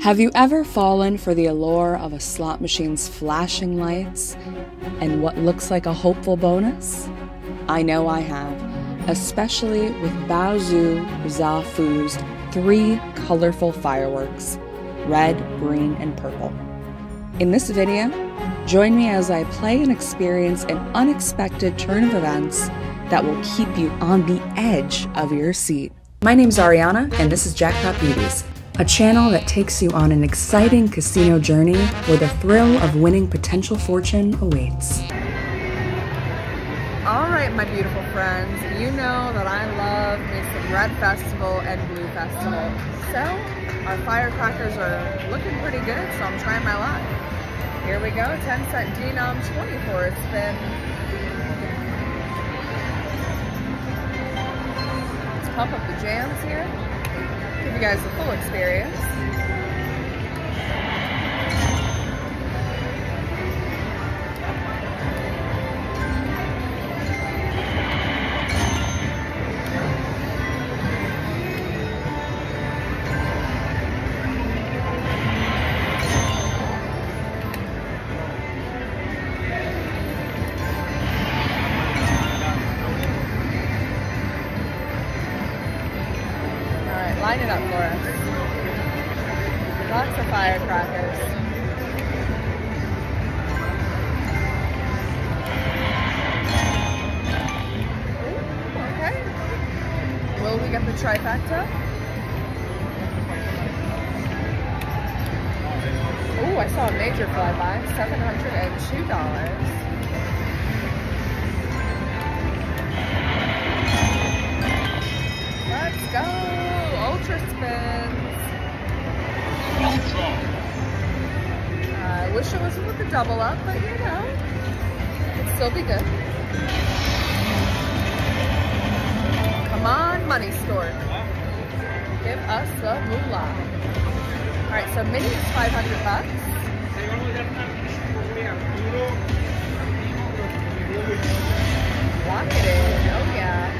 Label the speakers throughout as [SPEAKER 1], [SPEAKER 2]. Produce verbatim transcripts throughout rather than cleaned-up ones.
[SPEAKER 1] Have you ever fallen for the allure of a slot machine's flashing lights and what looks like a hopeful bonus? I know I have, especially with Bao Z H U Zhao F U's three colorful fireworks, red, green, and purple. In this video, join me as I play and experience an unexpected turn of events that will keep you on the edge of your seat. My name's Ariana, and this is Jackpot Beauties, a channel that takes you on an exciting casino journey where the thrill of winning potential fortune awaits.
[SPEAKER 2] All right, my beautiful friends, you know that I love me some Red Festival and Blue Festival. So our firecrackers are looking pretty good, so I'm trying my luck. Here we go, ten cent denom, twenty-four a spin. Let's pump up the jams here. Give you guys the full experience. Line it up for us. Lots of firecrackers. Ooh, okay. Will we get the trifecta? Ooh, I saw a major flyby. seven hundred two dollars. Let's go! Ultra spins. I wish it wasn't with the double up, but you know, it'd still be good. Come on, money store. Give us the moolah. All right, so mini is five hundred bucks. Lock it in. Oh yeah.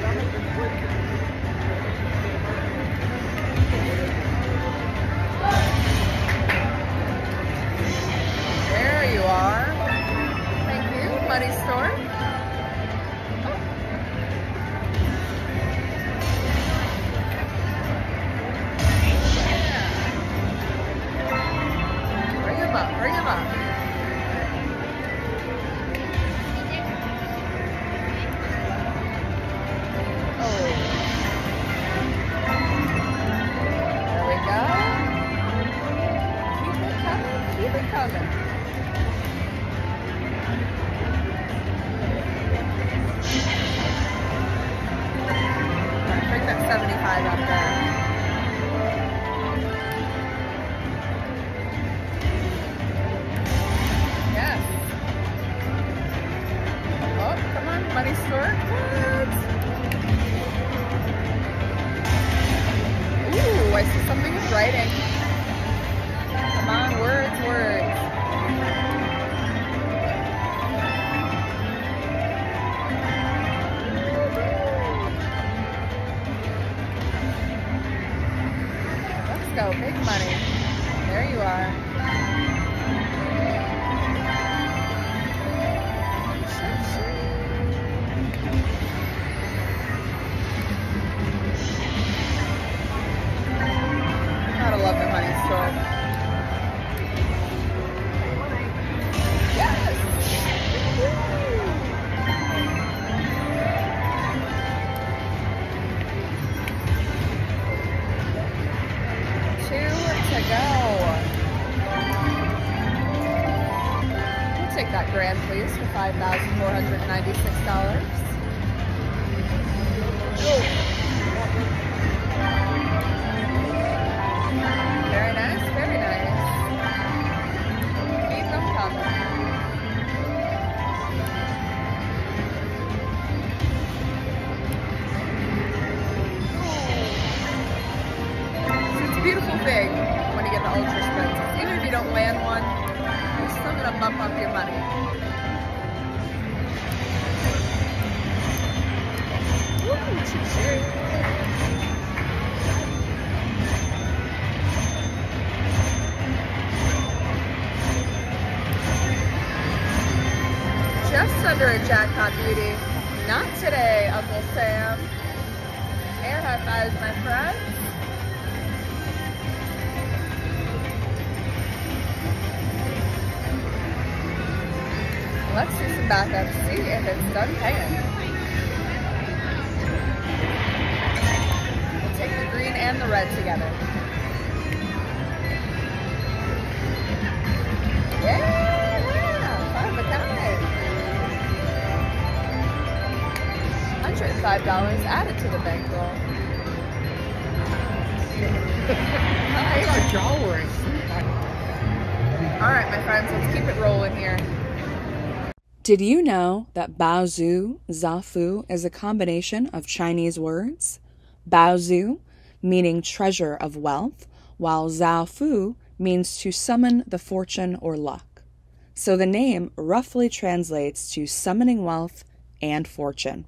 [SPEAKER 2] There you are. Thank you, money store. Oh. Yeah. Bring him up, bring him up. Keep it coming. Bring that seventy-five up there. Yes. Oh, come on, money store. What? Ooh, I see something in writing. Come on, words, words. Let's go, big money. There you are. Gotta love the money store. To go. We'll take that grand, please, for five thousand four hundred ninety-six dollars. Very nice, very nice. Keep them coming. It's a beautiful thing when you get the ultra spins. Even if you don't land one, you're still gonna bump up your money. Woo, choo-choo. longer a Jackpot beauty. Not today, Uncle Sam. Air high fives, my friends. Let's do some backup, see if it's done paying. We'll take the green and the red together. Yeah, five of a kind. one hundred five dollars added to the bankroll. All right, my friends, let's keep it rolling here.
[SPEAKER 1] Did you know that Bao Z H U Zhao F U is a combination of Chinese words? Bao Z H U, meaning treasure of wealth, while Zhao F U means to summon the fortune or luck. So the name roughly translates to summoning wealth and fortune.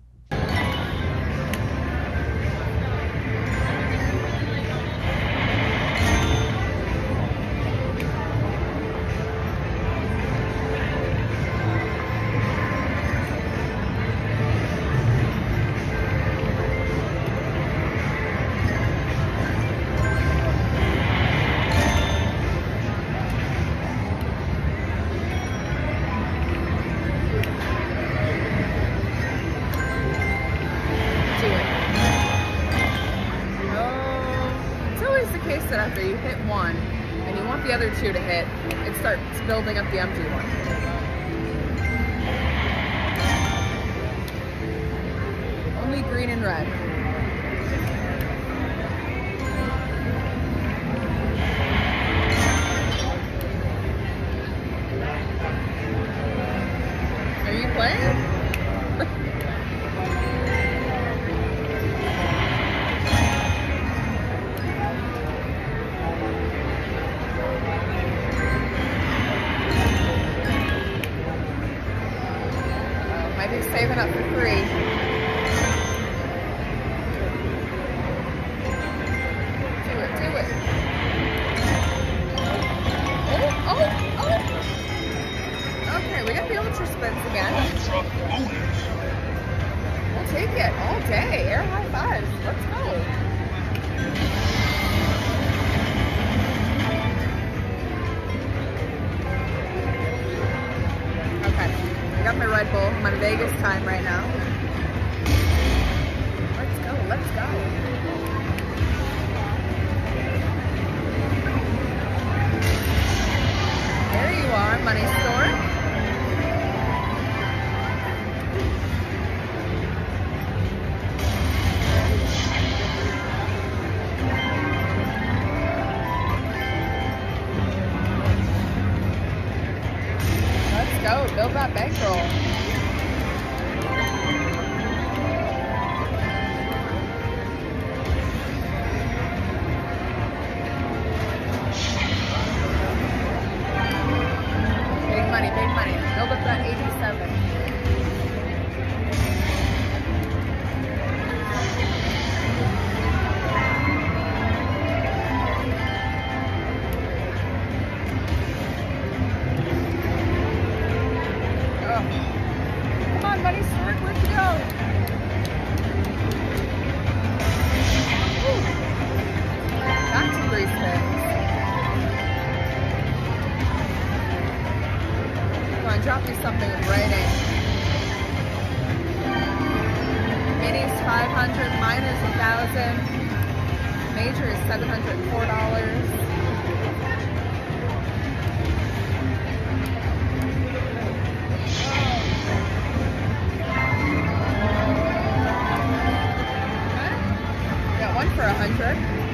[SPEAKER 2] That after you hit one and you want the other two to hit, it starts building up the empty one. Only green and red. Are you playing? Saving up for three. Do it, do it. Oh, oh, oh. Okay, we got the ultra spins again. We'll take it all day. Air high fives. Let's go. I got my Red Bull. I'm on Vegas time right now. Let's go, let's go. There you are, money store. Go, build that bankroll. Big money, big money. Build up that eighty-seven. Come on, money sword, where'd you go? Woo. Back to three spins. Come on, drop me something with writing. Minis five hundred, minus one thousand. Major is seven hundred four dollars. One for a hundred.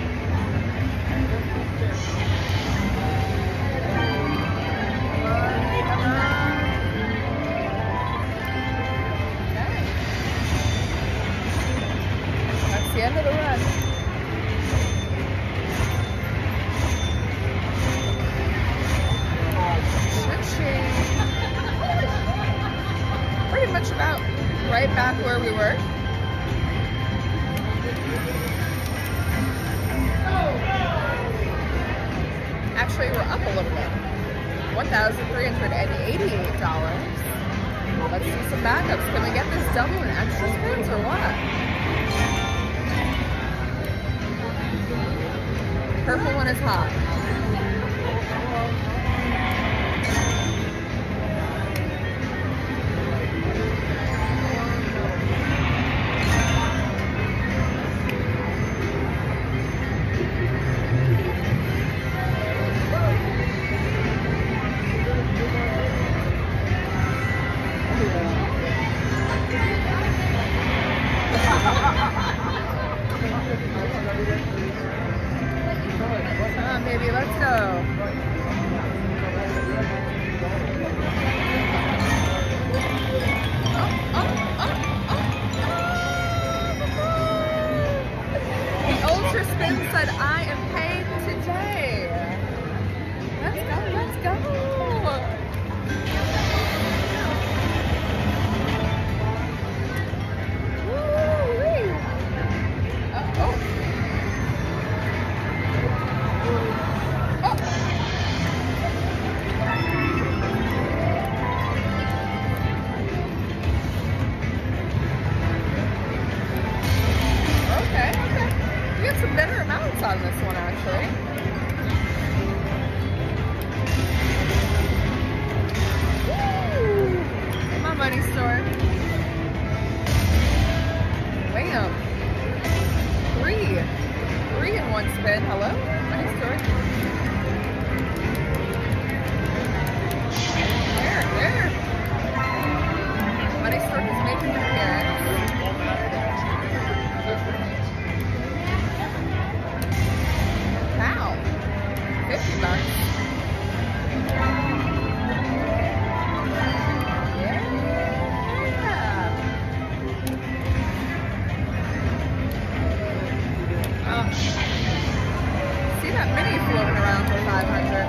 [SPEAKER 2] Okay. That's the end of the run. Pretty much about right back where we were. Actually, we're up a little bit. one thousand three hundred eighty-eight dollars. Let's do some backups. Can we get this double and extra spins or what? Purple one is hot. Baby, let's go. Oh, oh, oh, oh, oh. The Ultra Spin said, I am paid today. Let's go, let's go. Woo-wee. Oh, oh. Better amounts on this one, actually. Woo! My money store. Bam. Three. Three in one spin. Hello? Money store. There, there. Money store is making an appearance. fifty bucks. Yeah. Oh. See that mini floating around for five hundred.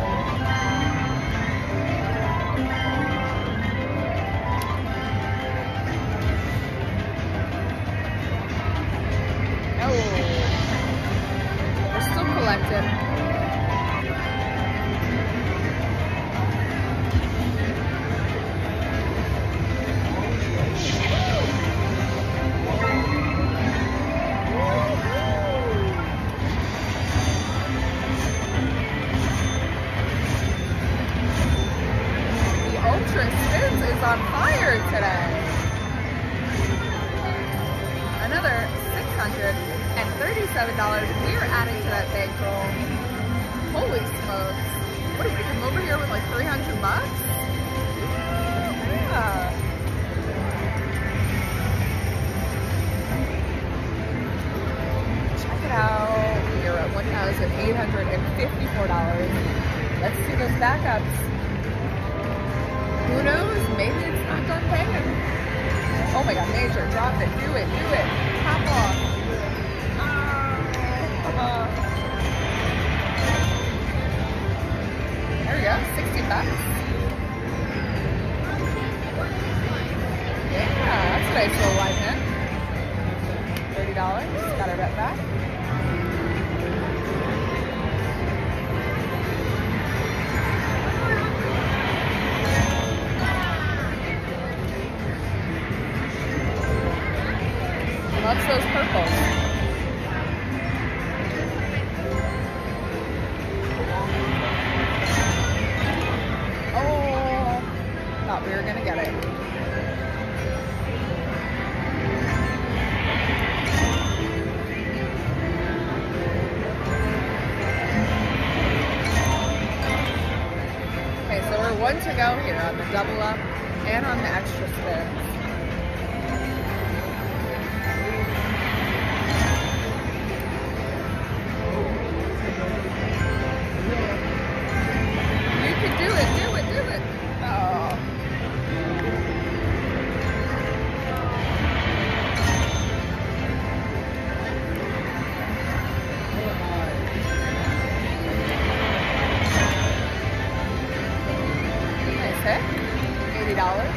[SPEAKER 2] Oh. We're still collecting. Spins is on fire today. Another six hundred thirty-seven dollars. We are adding to that bankroll. Holy smokes. What did we come over here with like three hundred bucks? Yeah. Check it out. We are at one thousand eight hundred fifty-four dollars. Let's do those backups. Who knows? Maybe it's not done paying. Oh my god, Major, drop it. Do it, do it. Pop off. Uh, there we go, sixty bucks. Yeah, that's a nice little wide net. thirty dollars, got our bet back. Loves those purples. Oh, thought we were gonna get it. Okay, so we're one to go here on the double up and on the extra spins. eighty dollars.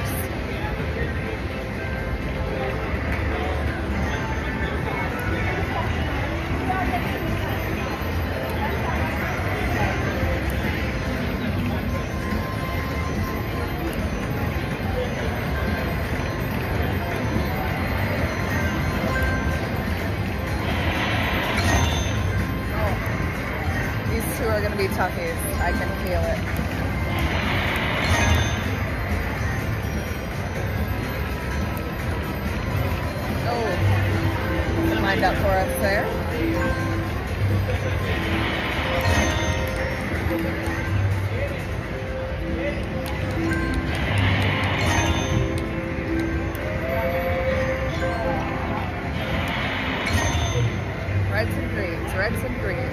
[SPEAKER 2] gonna be toughies. I can feel it. Oh, lined up for us there. Reds and greens, reds and greens.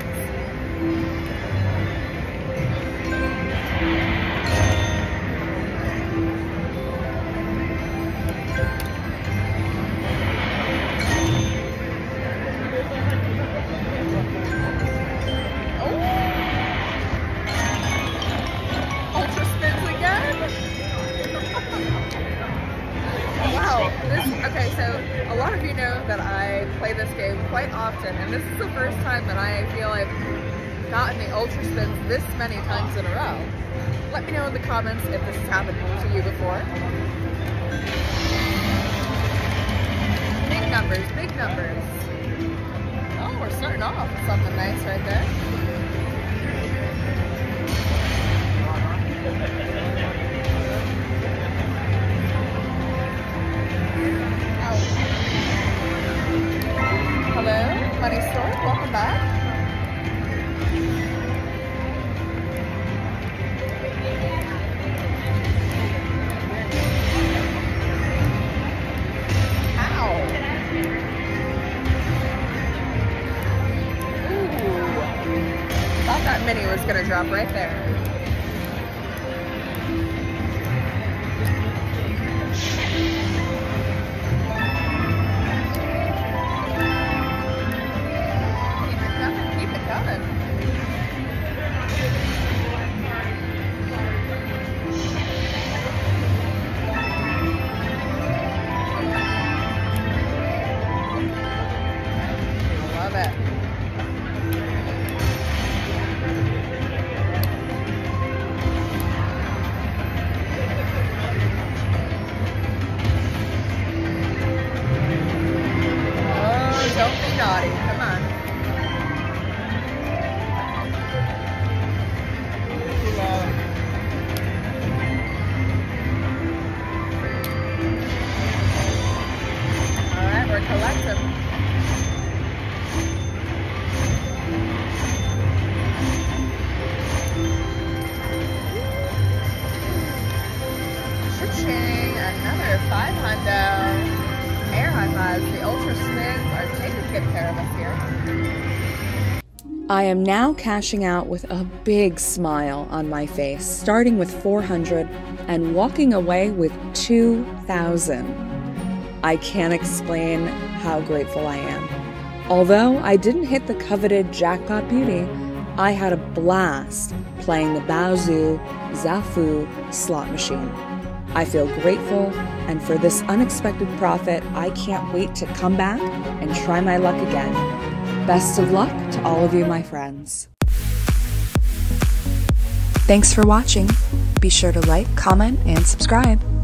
[SPEAKER 2] Okay, so a lot of you know that I play this game quite often, and this is the first time that I feel I've gotten the ultra spins this many times in a row. Let me know in the comments if this has happened to you before. Big numbers, big numbers. Oh, we're starting off with something nice right there. Hello, Money Store, welcome back. Ow. Ooh. Thought that mini was gonna drop right there. Naughty, come on. All right, we're collecting. Cha-ching, another five hundo. Air high fives. The ultra spins are taking good care of us here.
[SPEAKER 1] I am now cashing out with a big smile on my face, starting with four hundred and walking away with two thousand. I can't explain how grateful I am. Although I didn't hit the coveted Jackpot Beauty, I had a blast playing the Bao Z H U Zhao F U slot machine. I feel grateful, and for this unexpected profit, I can't wait to come back and try my luck again. Best of luck to all of you, my friends. Thanks for watching. Be sure to like, comment, and subscribe.